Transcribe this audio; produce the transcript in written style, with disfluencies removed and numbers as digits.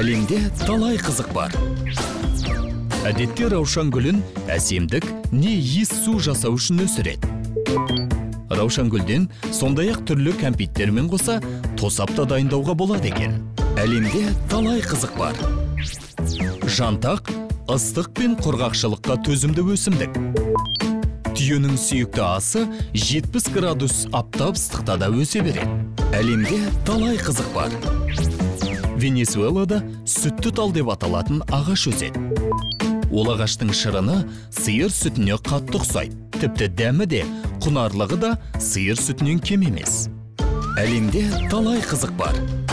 Әлемде талай қызық бар. Әдетте раушан гүлін әсемдік не иіс су жасау үшін өсіреді. Раушан гүлден сондай-ақ түрлі кәмпиттермен қоса тосап та дайындауға болады екен. Әлемде талай қызық бар. Жантақ ыстық пен құрғақшылыққа төзімді өсімдік. Түйенің сүйікті асы 70 градус аптап ыстықта да өсе береді. Әлемде талай қызық бар. Венесуэлада сүтті тал деп аталатын ағаш өседі. Ол ағаштың шырыны сиыр сүтіне қатты ұқсайды. Тіпті дәмі де, құнарлығы да сиыр сүтінен кем емес. Әлемде талай қызық бар.